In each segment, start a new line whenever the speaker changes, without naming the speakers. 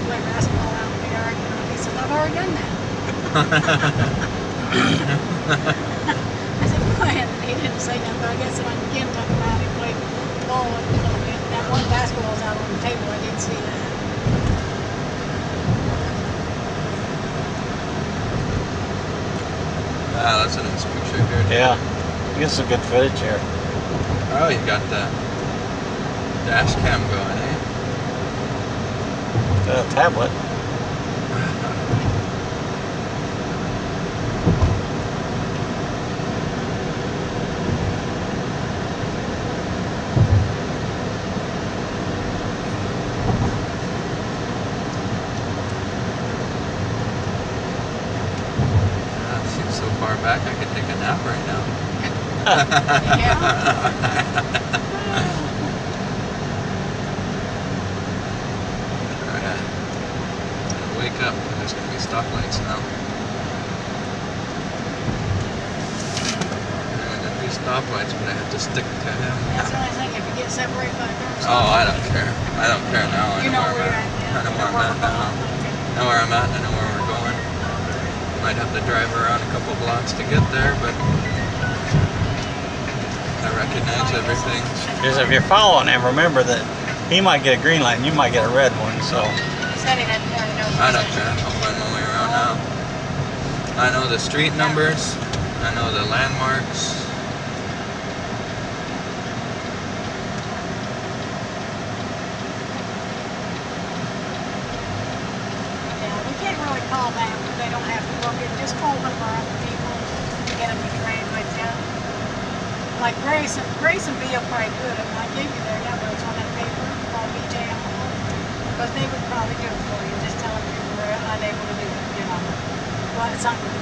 play basketball out there. You know, he said, I've already done that. I said, go ahead. And he didn't say nothing, but I guess when Kim talked about it, he played ball a little bit. That one basketball's out on the table. I didn't see that.
Ah, that's a nice picture here.
Yeah, you get some good footage here.
Oh, you got the dash cam going, eh?
Tablet.
So far back, I could take a nap right now.
Yeah.
Alright. Wake up, because there's going to be stoplights now. There'll be stoplights, but I have to stick to him.
That's the only thing. If you get separated by a curb.
Oh, I don't care. I don't care now.
You know where you're at.
I know where I'm at now. I know where I'm at. I know where we're going. Might have to drive around a couple blocks to get there, but I recognize everything.
Because if you're following him, remember that he might get a green light and you might get a red one. So
He said he didn't know.
I don't care. I'll find my way around now. I know the street numbers. I know the landmarks.
Really call them, they don't have to look at, just call one of our other people to get them to trade with you. Like Grace and B are probably good, and I gave you their numbers on that paper, call BJ Alcohol, but they would probably do it for you, just tell them you were unable to do it, you know. But it's something.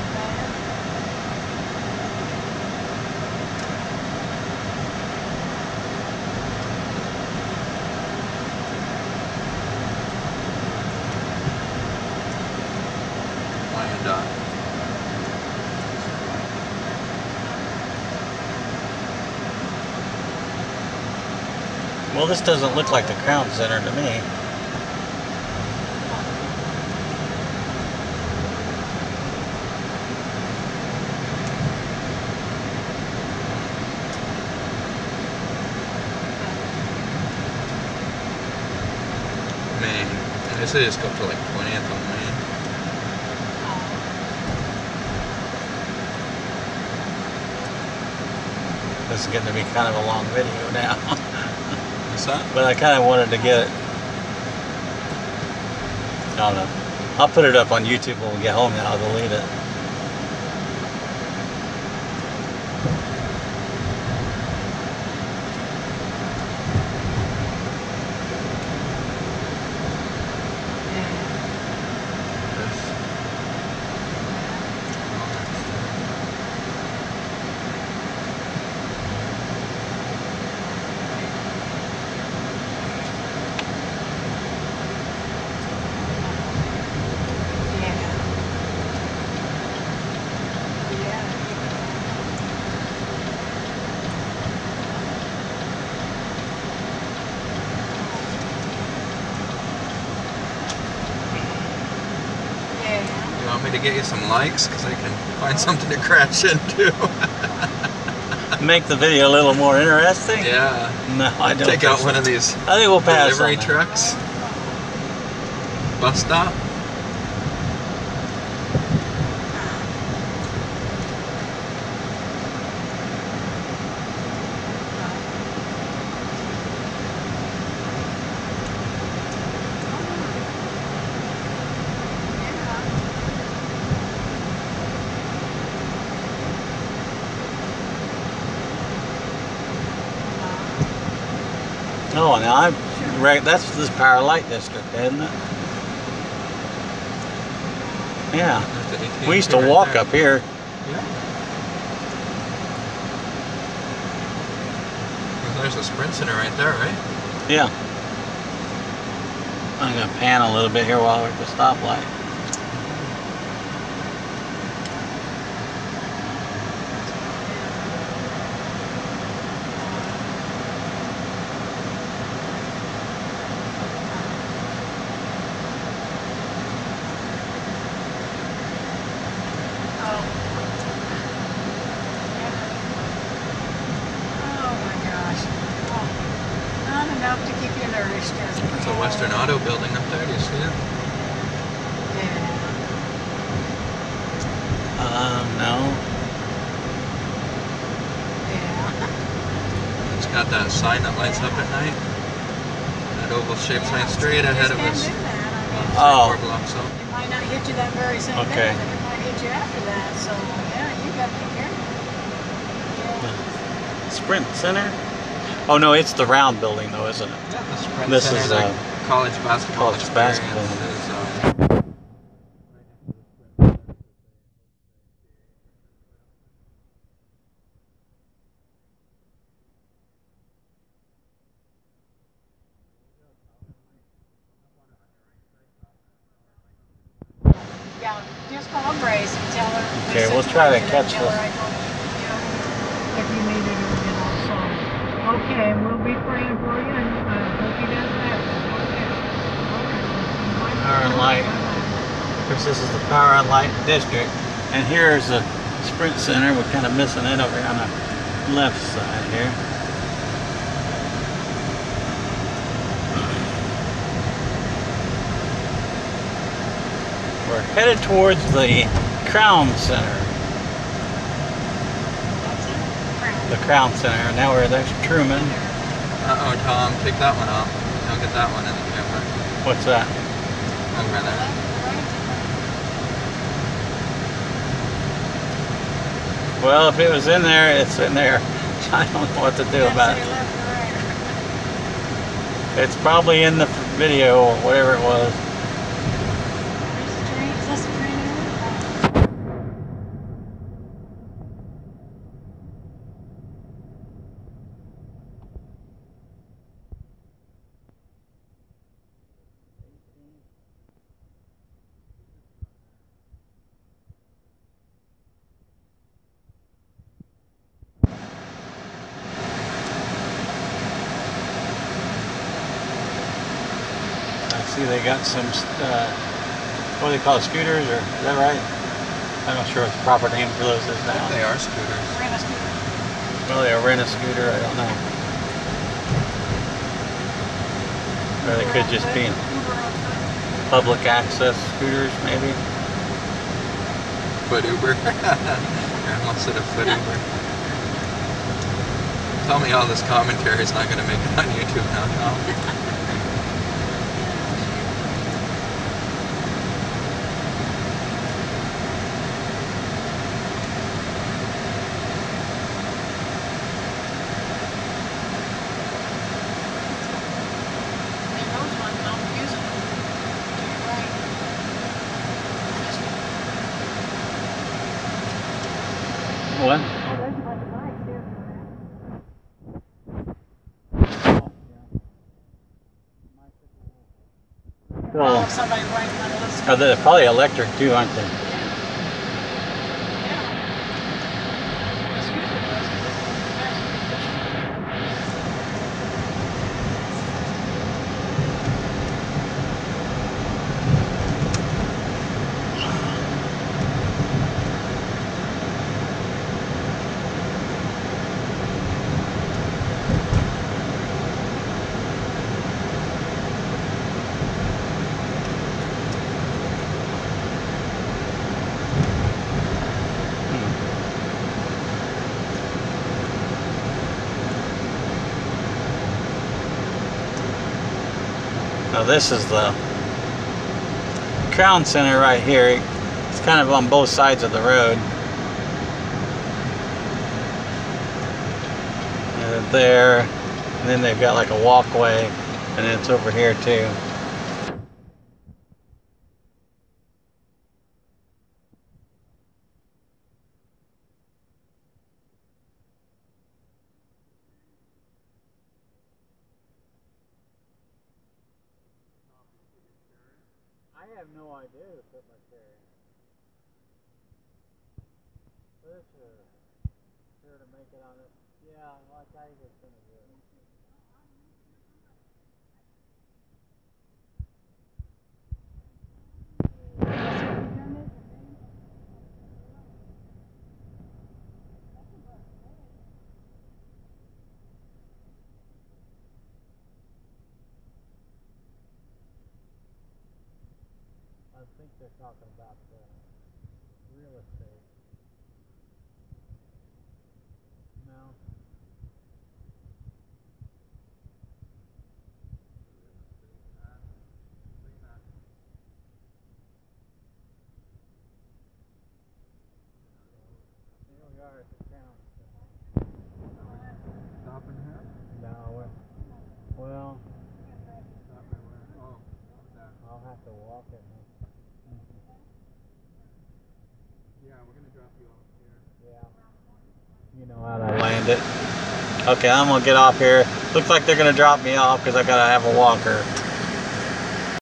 well, this doesn't look like the Crown Center to me.
Main. And this is go to like 20th on Main.
This is getting to be kind of a long video now.
What's that?
But I kind of wanted to get it. I don't know. I'll put it up on YouTube when we get home and I'll delete it.
You want me to get you some likes? Because I can find something to crash into.
Make the video a little more interesting?
Yeah.
No, I don't.
Take out one of these
I think we'll pass
delivery
on that.
trucks. Bus stop.
Oh, now that's this Power Light District, isn't it? Yeah. We used to walk up here.
Yeah. Well, there's a Sprint Center right there, right?
Yeah. I'm gonna pan a little bit here while we're at the stoplight.
up there. Do you see it?
Yeah.
No.
Yeah.
It's got that sign that lights up at night. That oval shaped sign straight ahead of us.
Oh.
4 blocks up.
It might not hit you that very same
Okay.
day, but it might hit you after that. So yeah, you got to be careful. Yeah.
Sprint Center? Oh no, it's the round building though, isn't it?
Yeah, the Sprint
This
Center,
is,
the college basketball
college
experience
basketball.
is,
Yeah, just call Grace and tell her. the
Okay, we'll try to
situation
catch
and tell her
this.
I told you, you know, if you needed her, you know. So, okay, we'll be praying for you and hope he doesn't have to. Okay. Okay.
Power and light. Of course, this is the Power and Light District, and here's the Sprint Center. We're kind of missing it over here on the left side here. We're headed towards the Crown Center. The Crown Center. Now there's Truman.
uh-oh, Tom, take that one off. Don't get that one in the camera.
What's that?
Over there.
Well, if it was in there, it's in there. I don't know what to do about it. It's probably in the video or whatever it was. I see they got some, what do they call it, scooters, or is that right? I'm not sure what the proper name for those is now.
They are scooters.
Well, they rent a scooter, I don't know. Or they could just be public access scooters, maybe.
Foot Uber. I almost said a foot Uber. Tell me all this commentary is not going to make it on YouTube now, Tom.
What?
Oh, somebody right in the list.
Oh, they're probably electric too, aren't they? Now this is the Crown Center right here. It's kind of on both sides of the road. And there, and then they've got like a walkway, and then it's over here too. I have no idea to put my carry. This is sure to make it on it. Yeah, like I was gonna do. I think they're talking about real estate. No. Here we are at the town.
Stopping here?
No, well,
Stopping where? Oh, there.
I'll have to walk it.
Yeah, we're gonna drop you off here.
Yeah. You know how to land it. Okay, I'm gonna get off here. Looks like they're gonna drop me off because I gotta have a walker.